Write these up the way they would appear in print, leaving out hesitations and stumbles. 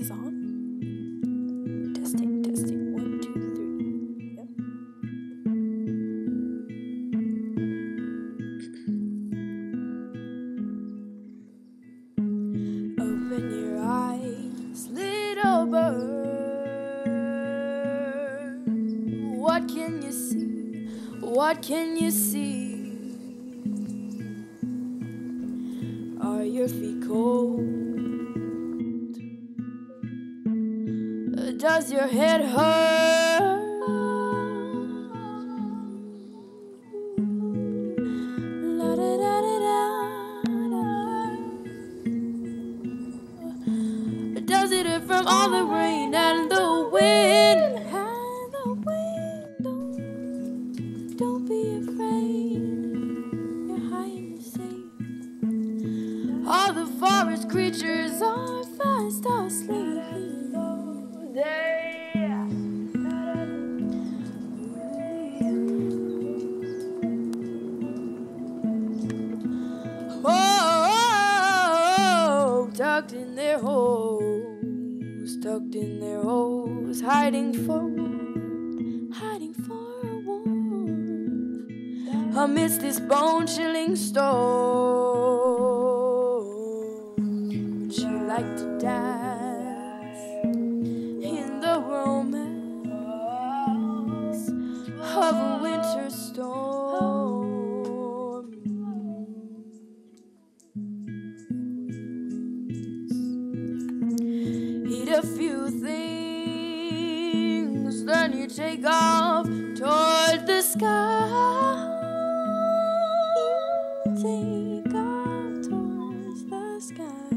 this on? Testing, testing, 1, 2, 3. Yep. Open your eyes, little bird. What can you see? What can you see? Are your feet cold? Does your head hurt? La da da da da. Does it hurt from all the rain and the wind? Don't be afraid. You're high and you're safe. All the forest creatures are fast asleep. Oh, tucked in their holes, tucked in their holes, hiding for warmth, hiding for warmth, amidst this bone-chilling storm. Would you like to dance in the romance of a winter storm? Eat a few things, then you take off toward the sky. You take off towards the sky,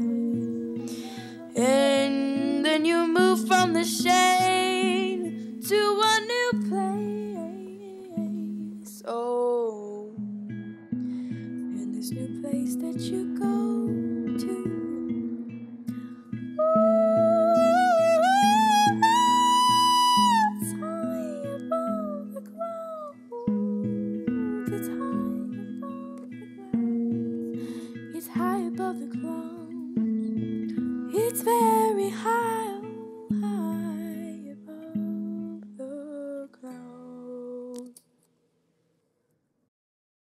and then you move from the shade to a new place. Oh, in this new place that you go to. It's high above the clouds. It's high above the clouds. It's high above the clouds. It's very high.